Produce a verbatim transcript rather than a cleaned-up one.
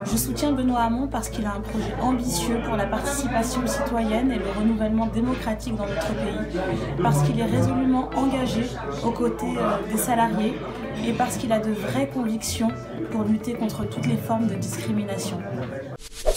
Je soutiens Benoît Hamon parce qu'il a un projet ambitieux pour la participation citoyenne et le renouvellement démocratique dans notre pays, parce qu'il est résolument engagé aux côtés des salariés et parce qu'il a de vraies convictions pour lutter contre toutes les formes de discrimination.